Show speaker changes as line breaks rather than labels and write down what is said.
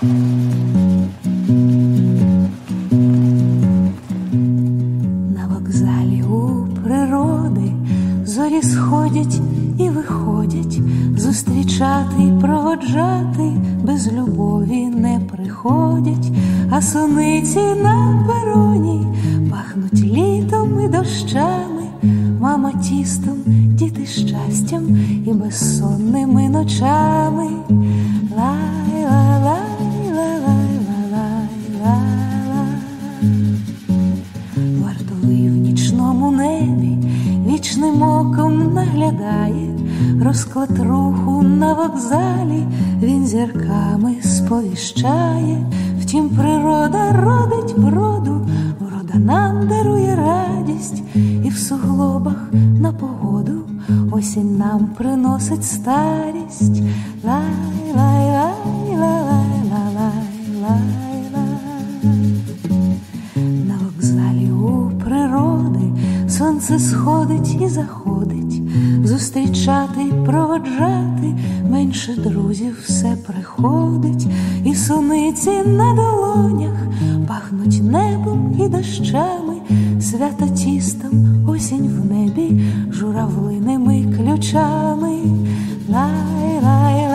На вокзалі у природи зорі сходять і виходять, зустрічати й проводжати без любові не приходять, а суниці на пероні пахнуть літом і дощами, мама тістом, діти щастям і безсонними ночами. Вартовий в нічному небі вічним оком наглядає, розклад руху на вокзалі він зірками сповіщає. Втім, природа родить вроду, врода нам дарує радість, і в суглобах на погоду осінь нам приносить старість. На вокзалі у природи сонце сходить і заходить, зустрічати й проводжати менше друзів все приходить, і суниці на долонях пахнуть небом і дощами, свято тістом, осінь в небі журавлиними ключами. Лай-лай-лай.